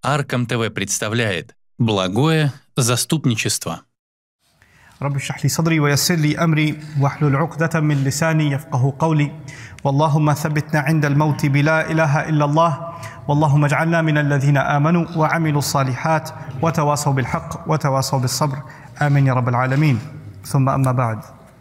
Аркам ТВ представляет «Благое заступничество». رب اشرح لي صدري ويسر لي أمري واحلل عقدة من لساني يفقه قولي واللهم ثبتنا عند الموت بلا إله إلا الله واللهم اجعلنا من الذين آمنوا وعملوا الصالحات وتواصوا بالحق وتواصوا بالصبر آمين يا رب العالمين ثم أما بعد.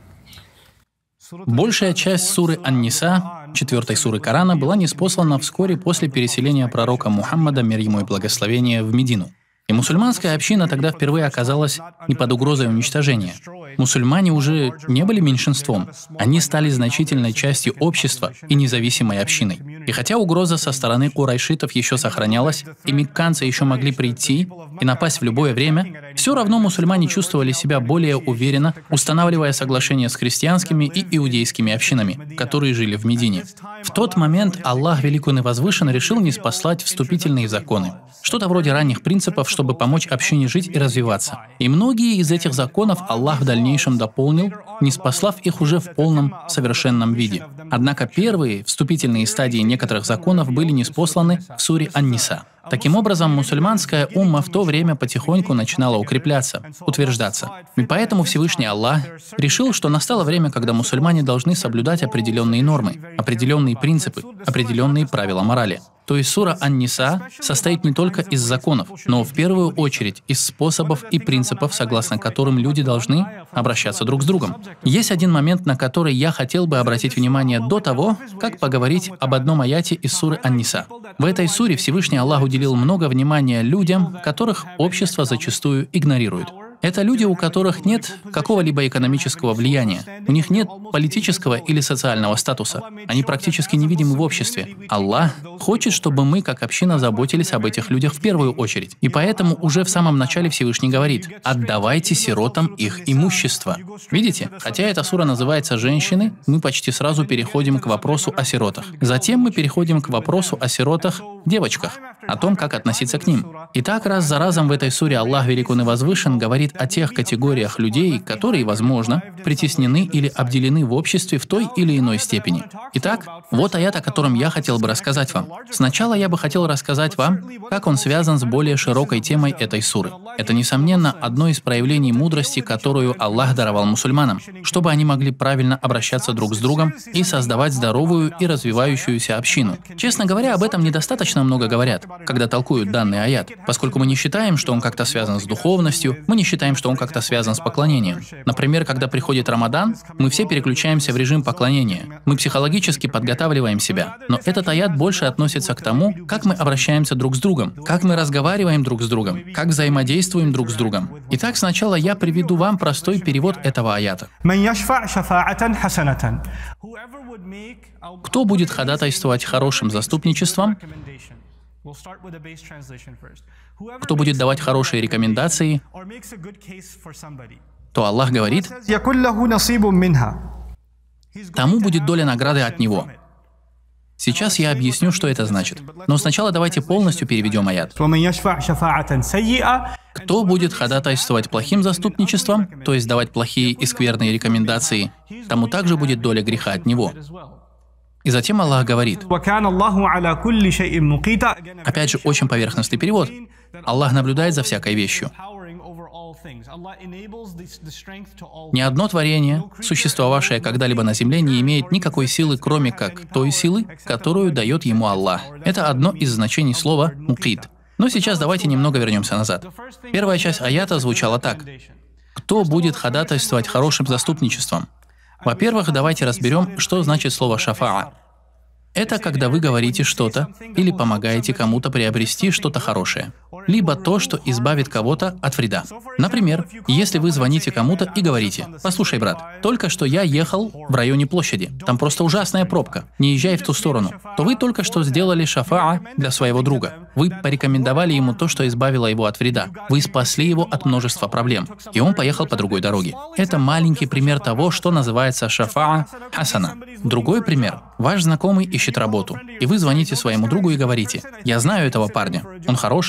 Большая часть суры Ан-Ниса, 4 суры Корана, была ниспослана вскоре после переселения пророка Мухаммада, мир ему и благословения, в Медину. И мусульманская община тогда впервые оказалась не под угрозой уничтожения. Мусульмане уже не были меньшинством, они стали значительной частью общества и независимой общиной. И хотя угроза со стороны курайшитов еще сохранялась, и мекканцы еще могли прийти и напасть в любое время, все равно мусульмане чувствовали себя более уверенно, устанавливая соглашения с христианскими и иудейскими общинами, которые жили в Медине. В тот момент Аллах Велик и Возвышен решил ниспослать вступительные законы, что-то вроде ранних принципов, чтобы помочь общине жить и развиваться. И многие из этих законов Аллах в дальнейшем дополнил, ниспослав их уже в полном, совершенном виде. Однако первые, вступительные стадии некоторых законов были ниспосланы в суре Ан-Ниса. Таким образом, мусульманская умма в то время потихоньку начинала укрепляться, утверждаться. И поэтому Всевышний Аллах решил, что настало время, когда мусульмане должны соблюдать определенные нормы, определенные принципы, определенные правила морали. То есть сура Ан-Ниса состоит не только из законов, но в первую очередь из способов и принципов, согласно которым люди должны обращаться друг с другом. Есть один момент, на который я хотел бы обратить внимание до того, как поговорить об одном аяте из суры Ан-Ниса. В этой суре Всевышний Аллах уделил много внимания людям, которых общество зачастую игнорирует. Это люди, у которых нет какого-либо экономического влияния, у них нет политического или социального статуса, они практически невидимы в обществе. Аллах хочет, чтобы мы, как община, заботились об этих людях в первую очередь. И поэтому уже в самом начале Всевышний говорит: «Отдавайте сиротам их имущество». Видите? Хотя эта сура называется «Женщины», мы почти сразу переходим к вопросу о сиротах. Затем мы переходим к вопросу о сиротах, девочках, о том, как относиться к ним. И так раз за разом в этой суре Аллах Велик и Возвышен говорит о тех категориях людей, которые, возможно, притеснены или обделены в обществе в той или иной степени. Итак, вот аят, о котором я хотел бы рассказать вам. Сначала я бы хотел рассказать вам, как он связан с более широкой темой этой суры. Это, несомненно, одно из проявлений мудрости, которую Аллах даровал мусульманам, чтобы они могли правильно обращаться друг с другом и создавать здоровую и развивающуюся общину. Честно говоря, об этом недостаточно много говорят, когда толкуют данный аят, поскольку мы не считаем, что он как-то связан с духовностью, мы не считаем, что он как-то связан с поклонением. Например, когда приходит Рамадан, мы все переключаемся в режим поклонения. Мы психологически подготавливаем себя. Но этот аят больше относится к тому, как мы обращаемся друг с другом, как мы разговариваем друг с другом, как взаимодействуем друг с другом. Итак, сначала я приведу вам простой перевод этого аята. Кто будет ходатайствовать хорошим заступничеством? Кто будет давать хорошие рекомендации, то Аллах говорит: тому будет доля награды от него. Сейчас я объясню, что это значит. Но сначала давайте полностью переведем аят. Кто будет ходатайствовать плохим заступничеством, то есть давать плохие и скверные рекомендации, тому также будет доля греха от него. И затем Аллах говорит, опять же, очень поверхностный перевод: Аллах наблюдает за всякой вещью. Ни одно творение, существовавшее когда-либо на земле, не имеет никакой силы, кроме как той силы, которую дает ему Аллах. Это одно из значений слова «мукид». Но сейчас давайте немного вернемся назад. Первая часть аята звучала так: кто будет ходатайствовать хорошим заступничеством? Во-первых, давайте разберем, что значит слово «шафаа». Это когда вы говорите что-то или помогаете кому-то приобрести что-то хорошее, либо то, что избавит кого-то от вреда. Например, если вы звоните кому-то и говорите: «Послушай, брат, только что я ехал в районе площади, там просто ужасная пробка, не езжай в ту сторону», то вы только что сделали шафаа для своего друга. Вы порекомендовали ему то, что избавило его от вреда. Вы спасли его от множества проблем, и он поехал по другой дороге. Это маленький пример того, что называется шафаа хасана. Другой пример. Ваш знакомый ищет работу, и вы звоните своему другу и говорите: «Я знаю этого парня, он хороший, ответственный,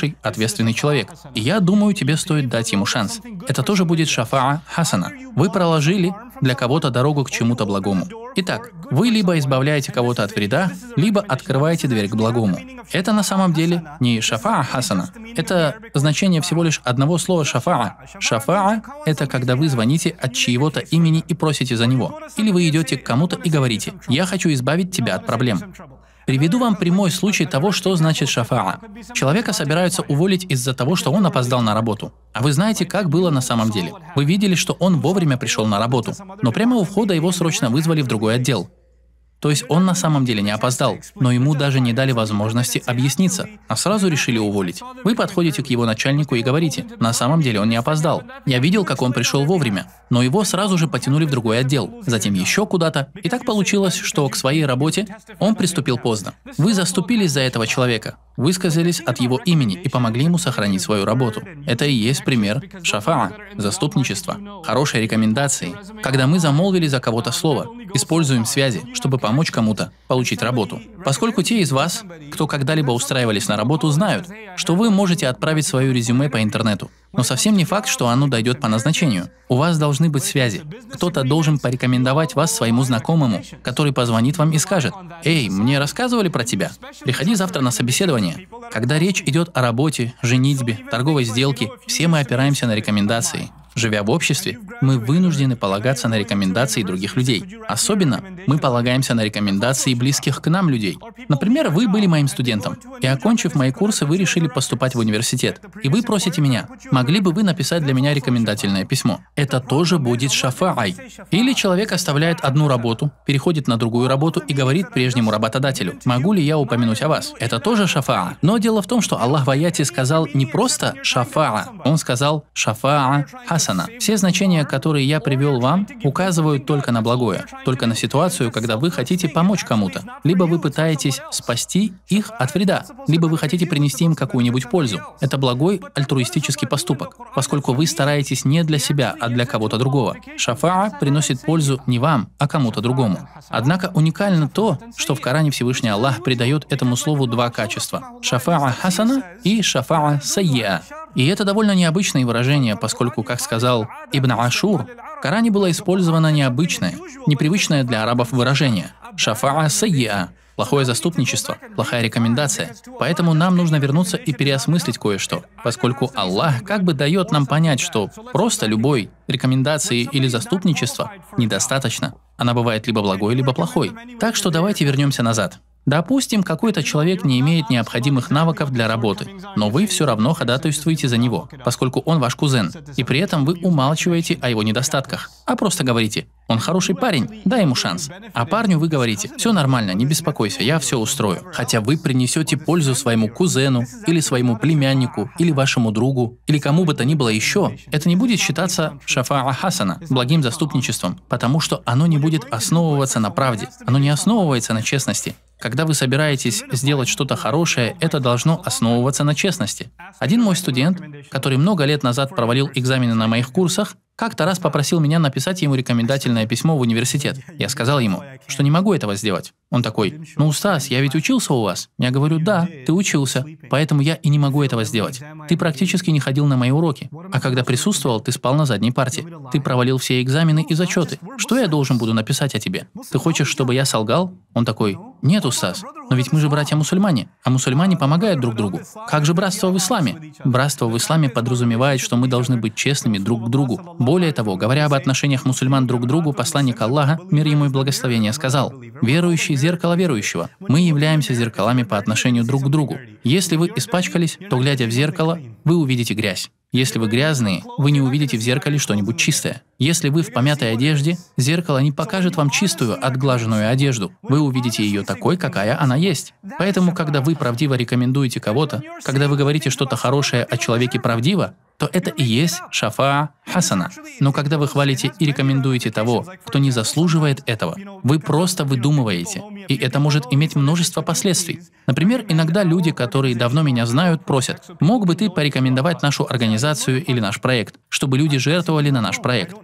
ответственный человек, и я думаю, тебе стоит дать ему шанс. Это тоже будет шафаа хасана. Вы проложили для кого-то дорогу к чему-то благому. Итак, вы либо избавляете кого-то от вреда, либо открываете дверь к благому. Это на самом деле не шафаа хасана. Это значение всего лишь одного слова шафаа. Шафаа – это когда вы звоните от чьего-то имени и просите за него. Или вы идете к кому-то и говорите: «Я хочу избавить тебя от проблем». Приведу вам прямой случай того, что значит шафаа. Человека собираются уволить из-за того, что он опоздал на работу. А вы знаете, как было на самом деле? Вы видели, что он вовремя пришел на работу, но прямо у входа его срочно вызвали в другой отдел. То есть он на самом деле не опоздал, но ему даже не дали возможности объясниться, а сразу решили уволить. Вы подходите к его начальнику и говорите: на самом деле он не опоздал. Я видел, как он пришел вовремя, но его сразу же потянули в другой отдел, затем еще куда-то. И так получилось, что к своей работе он приступил поздно. Вы заступились за этого человека, высказались от его имени и помогли ему сохранить свою работу. Это и есть пример шафаа, заступничества, хорошей рекомендации, когда мы замолвили за кого-то слово, используем связи, чтобы помочь кому-то получить работу. Поскольку те из вас, кто когда-либо устраивались на работу, знают, что вы можете отправить свое резюме по интернету. Но совсем не факт, что оно дойдет по назначению. У вас должны быть связи. Кто-то должен порекомендовать вас своему знакомому, который позвонит вам и скажет: «Эй, мне рассказывали про тебя. Приходи завтра на собеседование». Когда речь идет о работе, женитьбе, торговой сделке, все мы опираемся на рекомендации. Живя в обществе, мы вынуждены полагаться на рекомендации других людей. Особенно мы полагаемся на рекомендации близких к нам людей. Например, вы были моим студентом, и, окончив мои курсы, вы решили поступать в университет. И вы просите меня: могли бы вы написать для меня рекомендательное письмо? Это тоже будет шафаай. Или человек оставляет одну работу, переходит на другую работу и говорит прежнему работодателю: могу ли я упомянуть о вас? Это тоже шафаа. Но дело в том, что Аллах в аяте сказал не просто шафаа, Он сказал шафаа хасана. Все значения, которые я привел вам, указывают только на благое, только на ситуацию, когда вы хотите помочь кому-то. Либо вы пытаетесь спасти их от вреда, либо вы хотите принести им какую-нибудь пользу. Это благой альтруистический поступок, поскольку вы стараетесь не для себя, а для кого-то другого. Шафаа приносит пользу не вам, а кому-то другому. Однако уникально то, что в Коране Всевышний Аллах придает этому слову два качества: шафаа хасана и шафаа сайя. И это довольно необычное выражение, поскольку, как сказал Ибн Ашур, в Коране было использовано необычное, непривычное для арабов выражение «шафаа сайя» – плохое заступничество, плохая рекомендация. Поэтому нам нужно вернуться и переосмыслить кое-что, поскольку Аллах как бы дает нам понять, что просто любой рекомендации или заступничества недостаточно. Она бывает либо благой, либо плохой. Так что давайте вернемся назад. Допустим, какой-то человек не имеет необходимых навыков для работы, но вы все равно ходатайствуете за него, поскольку он ваш кузен, и при этом вы умалчиваете о его недостатках, а просто говорите: он хороший парень, дай ему шанс. А парню вы говорите: все нормально, не беспокойся, я все устрою. Хотя вы принесете пользу своему кузену, или своему племяннику, или вашему другу, или кому бы то ни было еще, это не будет считаться шафаа хасана, благим заступничеством, потому что оно не будет основываться на правде, оно не основывается на честности. Когда вы собираетесь сделать что-то хорошее, это должно основываться на честности. Один мой студент, который много лет назад провалил экзамены на моих курсах, как-то раз попросил меня написать ему рекомендательное письмо в университет. Я сказал ему, что не могу этого сделать. Он такой: «Ну, Устаз, я ведь учился у вас?» Я говорю: «Да, ты учился, поэтому я и не могу этого сделать. Ты практически не ходил на мои уроки, а когда присутствовал, ты спал на задней парте. Ты провалил все экзамены и зачеты. Что я должен буду написать о тебе? Ты хочешь, чтобы я солгал?» Он такой: «Нет, Устаз, но ведь мы же братья-мусульмане, а мусульмане помогают друг другу. Как же братство в исламе?» Братство в исламе подразумевает, что мы должны быть честными друг к другу. Более того, говоря об отношениях мусульман друг к другу, посланник Аллаха, мир ему и благословение, сказал: «Верующий – зеркало верующего. Мы являемся зеркалами по отношению друг к другу. Если вы испачкались, то, глядя в зеркало, вы увидите грязь. Если вы грязные, вы не увидите в зеркале что-нибудь чистое. Если вы в помятой одежде, зеркало не покажет вам чистую, отглаженную одежду. Вы увидите ее такой, какая она есть. Поэтому, когда вы правдиво рекомендуете кого-то, когда вы говорите что-то хорошее о человеке правдиво, то это и есть шафаа хасана. Но когда вы хвалите и рекомендуете того, кто не заслуживает этого, вы просто выдумываете. И это может иметь множество последствий. Например, иногда люди, которые давно меня знают, просят: «Мог бы ты порекомендовать нашу организацию или наш проект, чтобы люди жертвовали на наш проект?»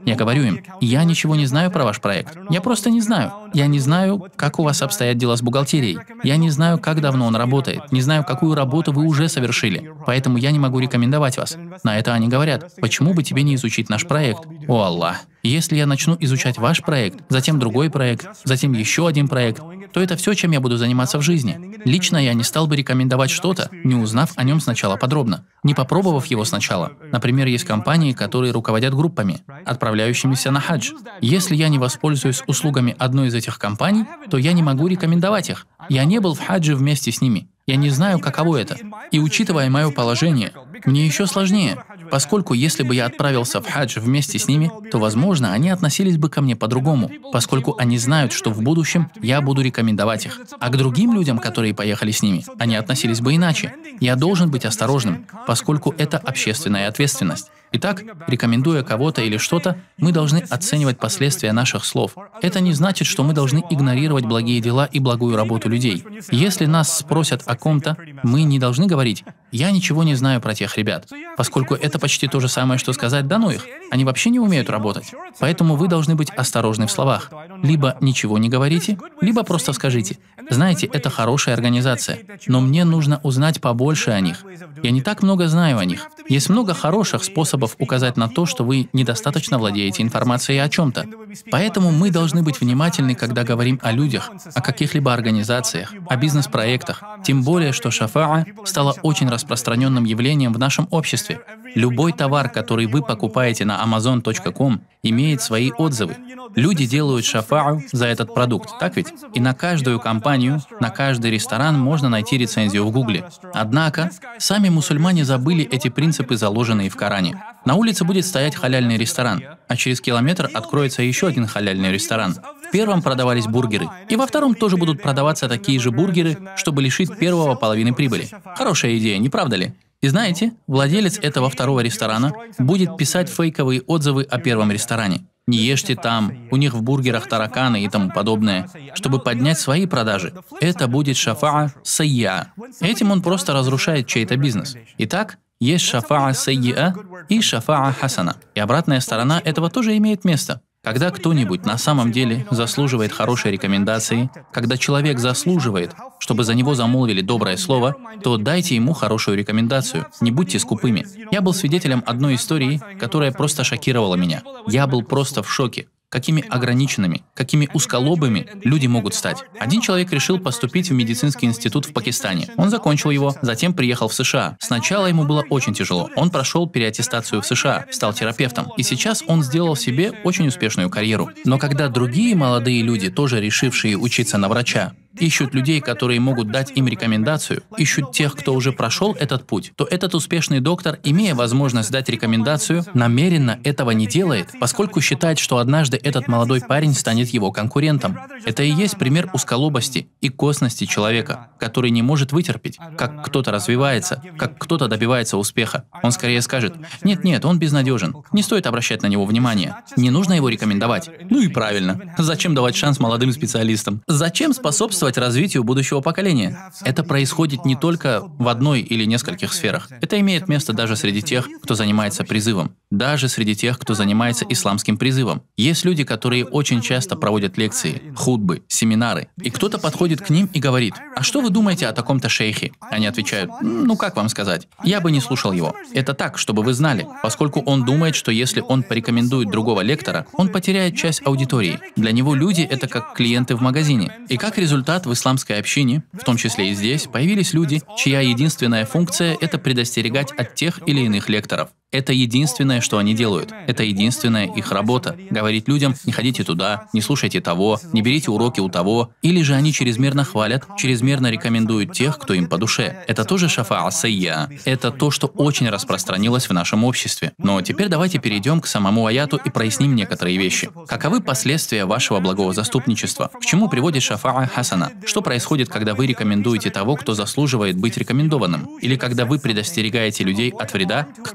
Я говорю им: я ничего не знаю про ваш проект. Я просто не знаю. Я не знаю, как у вас обстоят дела с бухгалтерией. Я не знаю, как давно он работает. Не знаю, какую работу вы уже совершили. Поэтому я не могу рекомендовать вас. На это они говорят: почему бы тебе не изучить наш проект? О Аллах! Если я начну изучать ваш проект, затем другой проект, затем еще один проект, то это все, чем я буду заниматься в жизни. Лично я не стал бы рекомендовать что-то, не узнав о нем сначала подробно, не попробовав его сначала. Например, есть компании, которые руководят группами, отправляющимися на хадж. Если я не воспользуюсь услугами одной из этих компаний, то я не могу рекомендовать их. Я не был в хадже вместе с ними. Я не знаю, каково это. И учитывая мое положение, мне еще сложнее, поскольку если бы я отправился в хадж вместе с ними, то, возможно, они относились бы ко мне по-другому, поскольку они знают, что в будущем я буду рекомендовать их. А к другим людям, которые поехали с ними, они относились бы иначе. Я должен быть осторожным, поскольку это общественная ответственность. Итак, рекомендуя кого-то или что-то, мы должны оценивать последствия наших слов. Это не значит, что мы должны игнорировать благие дела и благую работу людей. Если нас спросят о ком-то, мы не должны говорить: «Я ничего не знаю про тех ребят», поскольку это почти то же самое, что сказать: «Да ну их, они вообще не умеют работать». Поэтому вы должны быть осторожны в словах. Либо ничего не говорите, либо просто скажите: «Знаете, это хорошая организация, но мне нужно узнать побольше о них. Я не так много знаю о них». Есть много хороших способов указать на то, что вы недостаточно владеете информацией о чем-то. Поэтому мы должны быть внимательны, когда говорим о людях, о каких-либо организациях, о бизнес-проектах. Тем более, что шафаа стала очень распространенным явлением в нашем обществе. Любой товар, который вы покупаете на Amazon.com, имеет свои отзывы. Люди делают шафа'у за этот продукт, так ведь? И на каждую компанию, на каждый ресторан можно найти рецензию в Гугле. Однако, сами мусульмане забыли эти принципы, заложенные в Коране. На улице будет стоять халяльный ресторан, а через километр откроется еще один халяльный ресторан. В первом продавались бургеры, и во втором тоже будут продаваться такие же бургеры, чтобы лишить первого половины прибыли. Хорошая идея, не правда ли? И знаете, владелец этого второго ресторана будет писать фейковые отзывы о первом ресторане. Не ешьте там, у них в бургерах тараканы и тому подобное, чтобы поднять свои продажи. Это будет шафаа сайя. Этим он просто разрушает чей-то бизнес. Итак, есть шафаа сайя и шафаа хасана. И обратная сторона этого тоже имеет место. Когда кто-нибудь на самом деле заслуживает хорошей рекомендации, когда человек заслуживает, чтобы за него замолвили доброе слово, то дайте ему хорошую рекомендацию. Не будьте скупыми. Я был свидетелем одной истории, которая просто шокировала меня. Я был просто в шоке. Какими ограниченными, какими узколобыми люди могут стать. Один человек решил поступить в медицинский институт в Пакистане. Он закончил его, затем приехал в США. Сначала ему было очень тяжело. Он прошел переаттестацию в США, стал терапевтом. И сейчас он сделал себе очень успешную карьеру. Но когда другие молодые люди, тоже решившие учиться на врача, ищут людей, которые могут дать им рекомендацию, ищут тех, кто уже прошел этот путь, то этот успешный доктор, имея возможность дать рекомендацию, намеренно этого не делает, поскольку считает, что однажды этот молодой парень станет его конкурентом. Это и есть пример узколобости и косности человека, который не может вытерпеть, как кто-то развивается, как кто-то добивается успеха. Он скорее скажет: «Нет, он безнадежен, не стоит обращать на него внимания, не нужно его рекомендовать». Ну и правильно. Зачем давать шанс молодым специалистам? Зачем способствовать развитию будущего поколения? Это происходит не только в одной или нескольких сферах. Это имеет место даже среди тех, кто занимается призывом. Даже среди тех, кто занимается исламским призывом. Есть люди, которые очень часто проводят лекции, хутбы, семинары. И кто-то подходит к ним и говорит: «А что вы думаете о таком-то шейхе?» Они отвечают: «Ну как вам сказать? Я бы не слушал его». Это так, чтобы вы знали, поскольку он думает, что если он порекомендует другого лектора, он потеряет часть аудитории. Для него люди — это как клиенты в магазине. И как результат, в исламской общине, в том числе и здесь, появились люди, чья единственная функция — это предостерегать от тех или иных лекторов. Это единственное, что они делают. Это единственная их работа. Говорить людям: не ходите туда, не слушайте того, не берите уроки у того. Или же они чрезмерно хвалят, чрезмерно рекомендуют тех, кто им по душе. Это тоже шафаа сайя. Это то, что очень распространилось в нашем обществе. Но теперь давайте перейдем к самому аяту и проясним некоторые вещи. Каковы последствия вашего благого заступничества? К чему приводит шафаа хасана? Что происходит, когда вы рекомендуете того, кто заслуживает быть рекомендованным? Или когда вы предостерегаете людей от вреда, к которому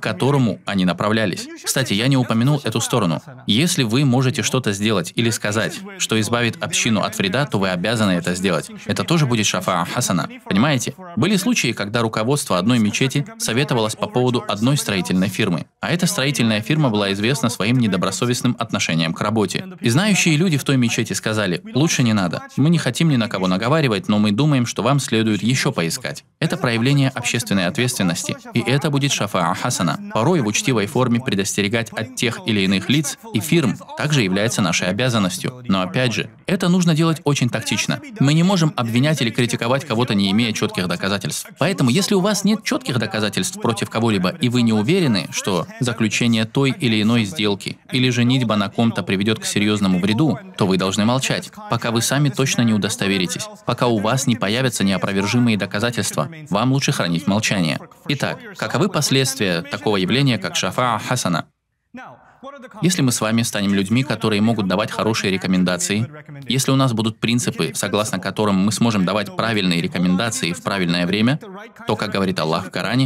которому они направлялись. Кстати, я не упомянул эту сторону. Если вы можете что-то сделать или сказать, что избавит общину от вреда, то вы обязаны это сделать. Это тоже будет шафаа хасана. Понимаете? Были случаи, когда руководство одной мечети советовалось по поводу одной строительной фирмы. А эта строительная фирма была известна своим недобросовестным отношением к работе. И знающие люди в той мечети сказали: лучше не надо. Мы не хотим ни на кого наговаривать, но мы думаем, что вам следует еще поискать. Это проявление общественной ответственности. И это будет шафаа хасана. Порой в учтивой форме предостерегать от тех или иных лиц и фирм также является нашей обязанностью. Но опять же, это нужно делать очень тактично. Мы не можем обвинять или критиковать кого-то, не имея четких доказательств. Поэтому, если у вас нет четких доказательств против кого-либо, и вы не уверены, что заключение той или иной сделки или женитьба на ком-то приведет к серьезному вреду, то вы должны молчать, пока вы сами точно не удостоверитесь, пока у вас не появятся неопровержимые доказательства. Вам лучше хранить молчание. Итак, каковы последствия такого явления, как шафаа хасана? Если мы с вами станем людьми, которые могут давать хорошие рекомендации, если у нас будут принципы, согласно которым мы сможем давать правильные рекомендации в правильное время, то, как говорит Аллах в Коране,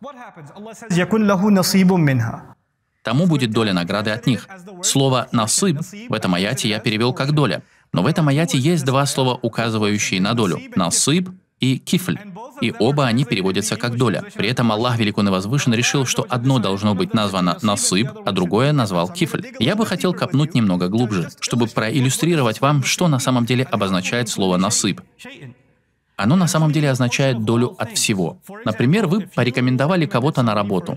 тому будет доля награды от них. Слово «насыб» в этом аяте я перевел как «доля». Но в этом аяте есть два слова, указывающие на долю – «насыб» и «кифль». И оба они переводятся как «доля». При этом Аллах Великий и Возвышен решил, что одно должно быть названо «насыб», а другое назвал «кифль». Я бы хотел копнуть немного глубже, чтобы проиллюстрировать вам, что на самом деле обозначает слово «насыб». Оно на самом деле означает долю от всего. Например, вы порекомендовали кого-то на работу.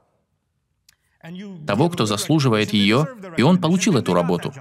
Того, кто заслуживает ее, и он получил эту работу.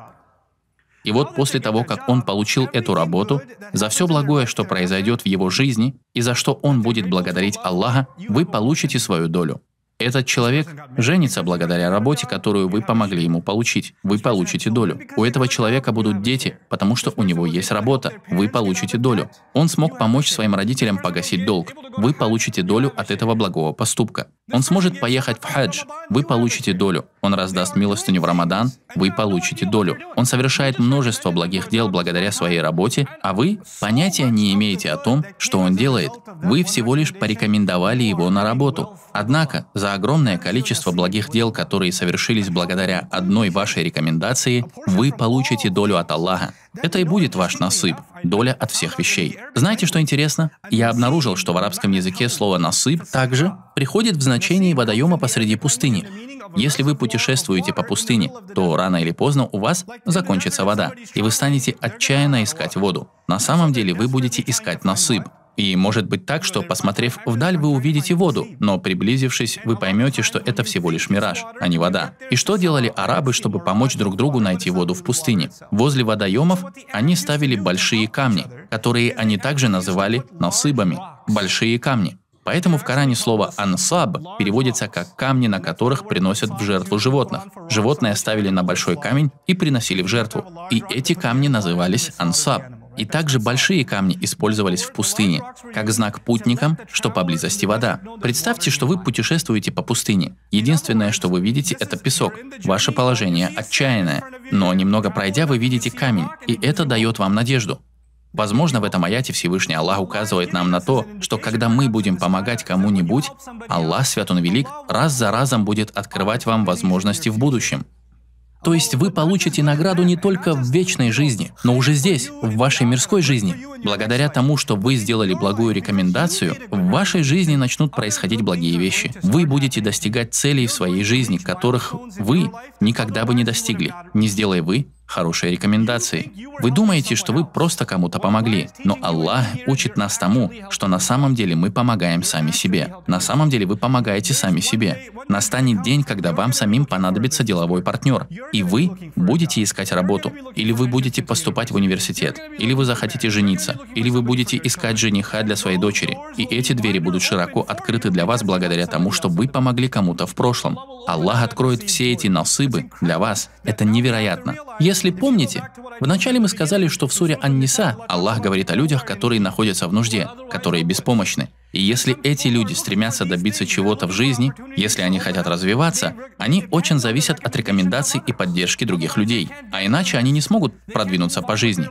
И вот после того, как он получил эту работу, за все благое, что произойдет в его жизни, и за что он будет благодарить Аллаха, вы получите свою долю. Этот человек женится благодаря работе, которую вы помогли ему получить. Вы получите долю. У этого человека будут дети, потому что у него есть работа. Вы получите долю. Он смог помочь своим родителям погасить долг. Вы получите долю от этого благого поступка. Он сможет поехать в хадж. Вы получите долю. Он раздаст милостыню в Рамадан. Вы получите долю. Он совершает множество благих дел благодаря своей работе, а вы понятия не имеете о том, что он делает. Вы всего лишь порекомендовали его на работу. Однако, за огромное количество благих дел, которые совершились благодаря одной вашей рекомендации, вы получите долю от Аллаха. Это и будет ваш насыб, доля от всех вещей. Знаете, что интересно? Я обнаружил, что в арабском языке слово «насыб» также приходит в значении водоема посреди пустыни. Если вы путешествуете по пустыне, то рано или поздно у вас закончится вода, и вы станете отчаянно искать воду. На самом деле вы будете искать насыб. И может быть так, что, посмотрев вдаль, вы увидите воду, но приблизившись, вы поймете, что это всего лишь мираж, а не вода. И что делали арабы, чтобы помочь друг другу найти воду в пустыне? Возле водоемов они ставили большие камни, которые они также называли насыбами. Большие камни. Поэтому в Коране слово «ансаб» переводится как «камни, на которых приносят в жертву животных». Животное ставили на большой камень и приносили в жертву. И эти камни назывались «ансаб». И также большие камни использовались в пустыне, как знак путникам, что поблизости вода. Представьте, что вы путешествуете по пустыне. Единственное, что вы видите, это песок. Ваше положение отчаянное. Но немного пройдя, вы видите камень, и это дает вам надежду. Возможно, в этом аяте Всевышний Аллах указывает нам на то, что когда мы будем помогать кому-нибудь, Аллах, Свят Он Велик, раз за разом будет открывать вам возможности в будущем. То есть вы получите награду не только в вечной жизни, но уже здесь, в вашей мирской жизни. Благодаря тому, что вы сделали благую рекомендацию, в вашей жизни начнут происходить благие вещи. Вы будете достигать целей в своей жизни, которых вы никогда бы не достигли, не сделая вы хорошие рекомендации. Вы думаете, что вы просто кому-то помогли, но Аллах учит нас тому, что на самом деле мы помогаем сами себе. На самом деле вы помогаете сами себе. Настанет день, когда вам самим понадобится деловой партнер, и вы будете искать работу, или вы будете поступать в университет, или вы захотите жениться, или вы будете искать жениха для своей дочери. И эти двери будут широко открыты для вас благодаря тому, что вы помогли кому-то в прошлом. Аллах откроет все эти насыбы для вас. Это невероятно. Если помните, вначале мы сказали, что в суре Ан-Ниса Аллах говорит о людях, которые находятся в нужде, которые беспомощны. И если эти люди стремятся добиться чего-то в жизни, если они хотят развиваться, они очень зависят от рекомендаций и поддержки других людей. А иначе они не смогут продвинуться по жизни.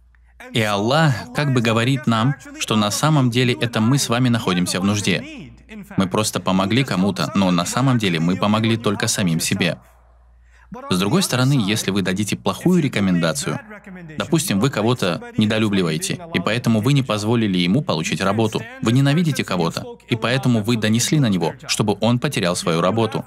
И Аллах как бы говорит нам, что на самом деле это мы с вами находимся в нужде. Мы просто помогли кому-то, но на самом деле мы помогли только самим себе. С другой стороны, если вы дадите плохую рекомендацию, допустим, вы кого-то недолюбливаете, и поэтому вы не позволили ему получить работу. Вы ненавидите кого-то, и поэтому вы донесли на него, чтобы он потерял свою работу.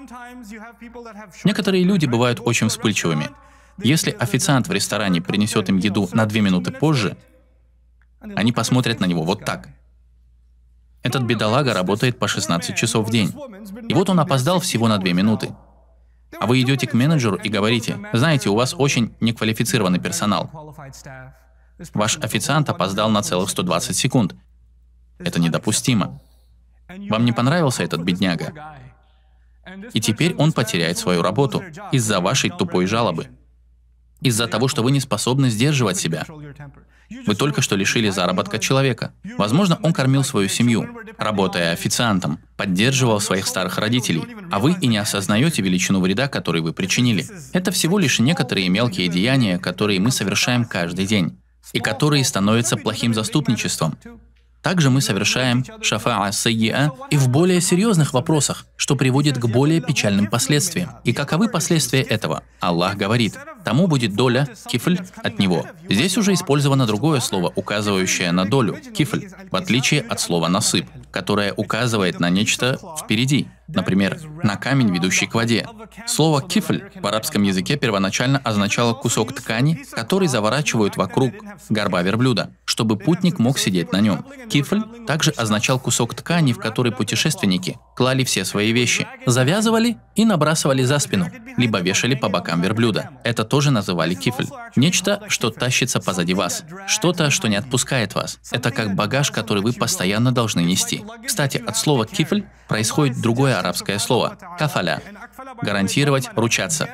Некоторые люди бывают очень вспыльчивыми. Если официант в ресторане принесет им еду на 2 минуты позже, они посмотрят на него вот так. Этот бедолага работает по 16 часов в день. И вот он опоздал всего на 2 минуты. А вы идете к менеджеру и говорите: знаете, у вас очень неквалифицированный персонал. Ваш официант опоздал на целых 120 секунд. Это недопустимо. Вам не понравился этот бедняга. И теперь он потеряет свою работу из-за вашей тупой жалобы. Из-за того, что вы не способны сдерживать себя. Вы только что лишили заработка человека. Возможно, он кормил свою семью, работая официантом, поддерживал своих старых родителей, а вы и не осознаете величину вреда, который вы причинили. Это всего лишь некоторые мелкие деяния, которые мы совершаем каждый день, и которые становятся плохим заступничеством. Также мы совершаем шафаа сайиа и в более серьезных вопросах, что приводит к более печальным последствиям. И каковы последствия этого? Аллах говорит: тому будет доля, кифль, от него. Здесь уже использовано другое слово, указывающее на долю, кифль, в отличие от слова насыб, которое указывает на нечто впереди, например, на камень, ведущий к воде. Слово кифль в арабском языке первоначально означало кусок ткани, который заворачивают вокруг горба верблюда, чтобы путник мог сидеть на нем. Кифль также означал кусок ткани, в который путешественники клали все свои вещи, завязывали и набрасывали за спину, либо вешали по бокам верблюда. Это тоже называли кифль. Нечто, что тащится позади вас. Что-то, что не отпускает вас. Это как багаж, который вы постоянно должны нести. Кстати, от слова кифль происходит другое арабское слово – кафаля. Гарантировать, ручаться.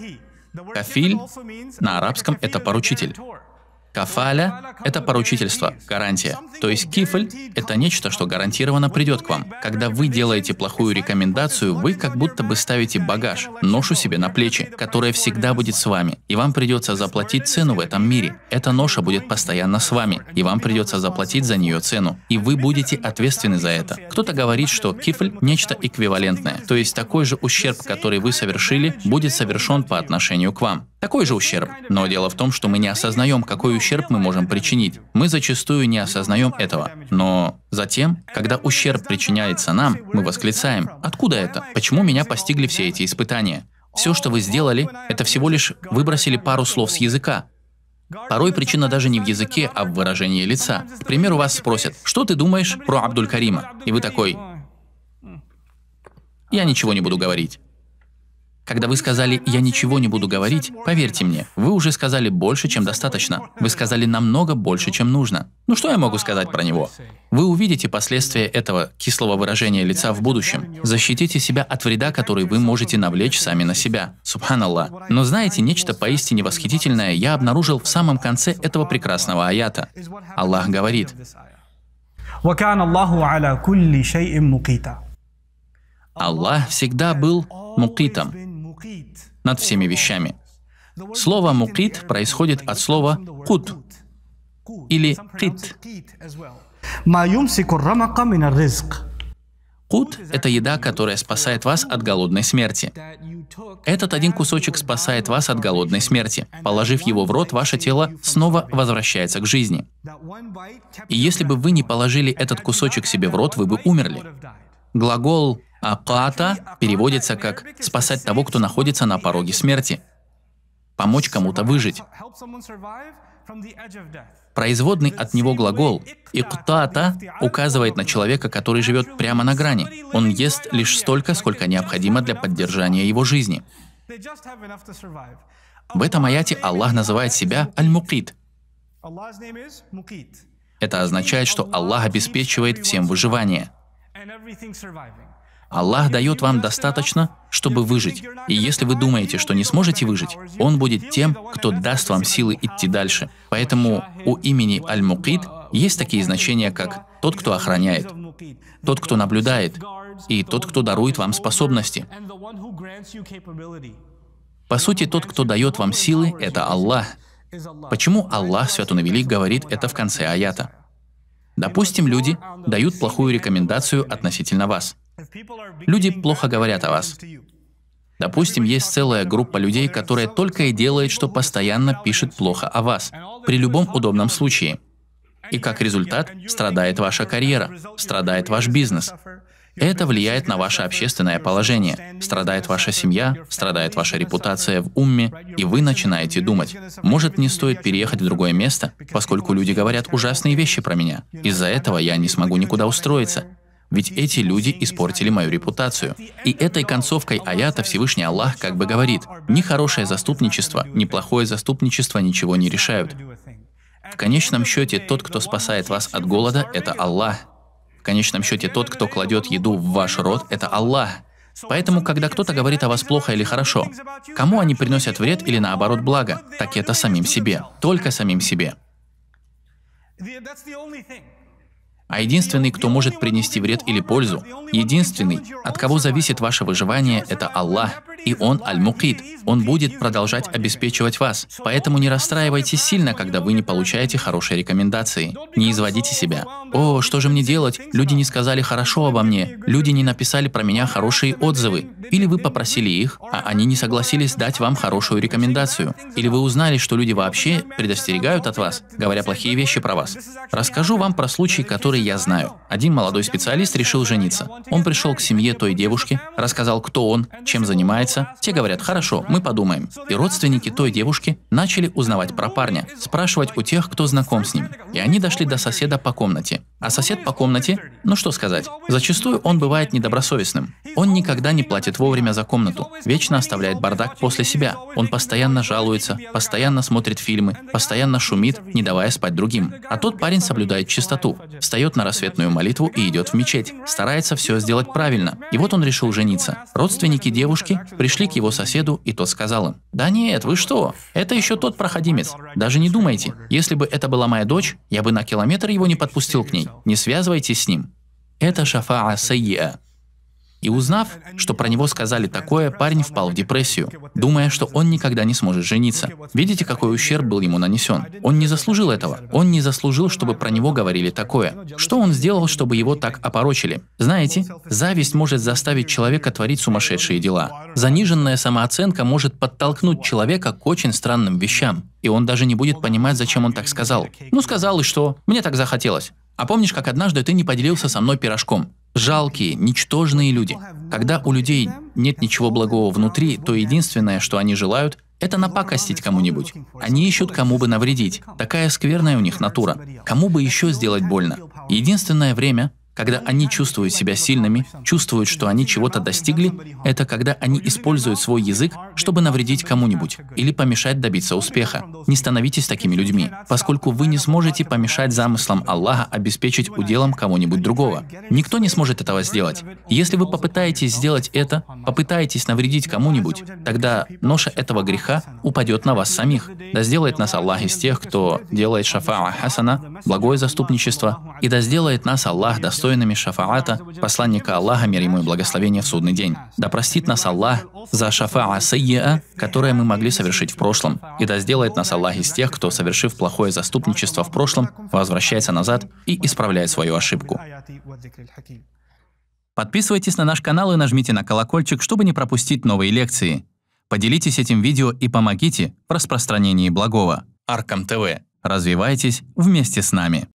Кафиль на арабском – это поручитель. Кафаля – это поручительство, гарантия. То есть кифль – это нечто, что гарантированно придет к вам. Когда вы делаете плохую рекомендацию, вы как будто бы ставите багаж, ношу себе на плечи, которая всегда будет с вами. И вам придется заплатить цену в этом мире. Эта ноша будет постоянно с вами, и вам придется заплатить за нее цену. И вы будете ответственны за это. Кто-то говорит, что кифль – нечто эквивалентное. То есть такой же ущерб, который вы совершили, будет совершен по отношению к вам. Такой же ущерб. Но дело в том, что мы не осознаем, какой ущерб мы можем причинить. Мы зачастую не осознаем этого. Но затем, когда ущерб причиняется нам, мы восклицаем: откуда это? Почему меня постигли все эти испытания? Все, что вы сделали, это всего лишь выбросили пару слов с языка. Порой причина даже не в языке, а в выражении лица. К примеру, вас спросят: что ты думаешь про Абдуль-Карима? И вы такой: я ничего не буду говорить. Когда вы сказали «я ничего не буду говорить», поверьте мне, вы уже сказали больше, чем достаточно. Вы сказали намного больше, чем нужно. Ну что я могу сказать про него? Вы увидите последствия этого кислого выражения лица в будущем. Защитите себя от вреда, который вы можете навлечь сами на себя. Субханаллах. Но знаете, нечто поистине восхитительное я обнаружил в самом конце этого прекрасного аята. Аллах говорит: Аллах всегда был мукитом, над всеми вещами. Слово «мукит» происходит от слова «кут» или «кит». Кут – это еда, которая спасает вас от голодной смерти. Этот один кусочек спасает вас от голодной смерти. Положив его в рот, ваше тело снова возвращается к жизни. И если бы вы не положили этот кусочек себе в рот, вы бы умерли. Глагол «аката» переводится как «спасать того, кто находится на пороге смерти», «помочь кому-то выжить». Производный от него глагол «иктата» указывает на человека, который живет прямо на грани. Он ест лишь столько, сколько необходимо для поддержания его жизни. В этом аяте Аллах называет себя «аль-мукит». Это означает, что Аллах обеспечивает всем выживание. Аллах дает вам достаточно, чтобы выжить. И если вы думаете, что не сможете выжить, Он будет тем, кто даст вам силы идти дальше. Поэтому у имени Аль-Мукит есть такие значения, как «тот, кто охраняет», «тот, кто наблюдает» и «тот, кто дарует вам способности». По сути, тот, кто дает вам силы, это Аллах. Почему Аллах, Свят Он и Велик, говорит это в конце аята? Допустим, люди дают плохую рекомендацию относительно вас. Люди плохо говорят о вас. Допустим, есть целая группа людей, которая только и делает, что постоянно пишет плохо о вас, при любом удобном случае. И как результат страдает ваша карьера, страдает ваш бизнес. Это влияет на ваше общественное положение, страдает ваша семья, страдает ваша репутация в умме, и вы начинаете думать, может, не стоит переехать в другое место, поскольку люди говорят ужасные вещи про меня. Из-за этого я не смогу никуда устроиться. Ведь эти люди испортили мою репутацию. И этой концовкой аята Всевышний Аллах как бы говорит, ни хорошее заступничество, ни плохое заступничество ничего не решают. В конечном счете, тот, кто спасает вас от голода, это Аллах. В конечном счете, тот, кто кладет еду в ваш рот, это Аллах. Поэтому, когда кто-то говорит о вас плохо или хорошо, кому они приносят вред или наоборот благо, так это самим себе, только самим себе. А единственный, кто может принести вред или пользу, единственный, от кого зависит ваше выживание, это Аллах. И Он Аль-Мукит. Он будет продолжать обеспечивать вас. Поэтому не расстраивайтесь сильно, когда вы не получаете хорошие рекомендации. Не изводите себя. «О, что же мне делать? Люди не сказали хорошо обо мне. Люди не написали про меня хорошие отзывы». Или вы попросили их, а они не согласились дать вам хорошую рекомендацию. Или вы узнали, что люди вообще предостерегают от вас, говоря плохие вещи про вас. Расскажу вам про случай, который я знаю. Один молодой специалист решил жениться. Он пришел к семье той девушки, рассказал, кто он, чем занимается. Те говорят, хорошо, мы подумаем. И родственники той девушки начали узнавать про парня, спрашивать у тех, кто знаком с ним. И они дошли до соседа по комнате. А сосед по комнате, ну что сказать, зачастую он бывает недобросовестным. Он никогда не платит вовремя за комнату, вечно оставляет бардак после себя. Он постоянно жалуется, постоянно смотрит фильмы, постоянно шумит, не давая спать другим. А тот парень соблюдает чистоту, встает на рассветную молитву и идет в мечеть, старается все сделать правильно. И вот он решил жениться. Родственники девушки пришли к его соседу, и тот сказал им, «Да нет, вы что? Это еще тот проходимец. Даже не думайте. Если бы это была моя дочь, я бы на километр его не подпустил к ней. Не связывайтесь с ним». Это шафаа саййа. И узнав, что про него сказали такое, парень впал в депрессию, думая, что он никогда не сможет жениться. Видите, какой ущерб был ему нанесен? Он не заслужил этого. Он не заслужил, чтобы про него говорили такое. Что он сделал, чтобы его так опорочили? Знаете, зависть может заставить человека творить сумасшедшие дела. Заниженная самооценка может подтолкнуть человека к очень странным вещам. И он даже не будет понимать, зачем он так сказал. Ну, сказал, и что? Мне так захотелось. А помнишь, как однажды ты не поделился со мной пирожком? Жалкие, ничтожные люди. Когда у людей нет ничего благого внутри, то единственное, что они желают, это напакостить кому-нибудь. Они ищут, кому бы навредить. Такая скверная у них натура. Кому бы еще сделать больно. Единственное время, когда они чувствуют себя сильными, чувствуют, что они чего-то достигли, это когда они используют свой язык, чтобы навредить кому-нибудь или помешать добиться успеха. Не становитесь такими людьми, поскольку вы не сможете помешать замыслам Аллаха обеспечить уделом кого-нибудь другого. Никто не сможет этого сделать. Если вы попытаетесь сделать это, попытаетесь навредить кому-нибудь, тогда ноша этого греха упадет на вас самих. Да сделает нас Аллах из тех, кто делает шафаа хасана, благое заступничество, и да сделает нас Аллах достойными шафаата посланника Аллаха, мир ему и благословение в судный день. Да простит нас Аллах за шафаа саййа, которое мы могли совершить в прошлом, и да сделает нас Аллах из тех, кто, совершив плохое заступничество в прошлом, возвращается назад и исправляет свою ошибку. Подписывайтесь на наш канал и нажмите на колокольчик, чтобы не пропустить новые лекции. Поделитесь этим видео и помогите в распространении благого. Аркам ТВ. Развивайтесь вместе с нами.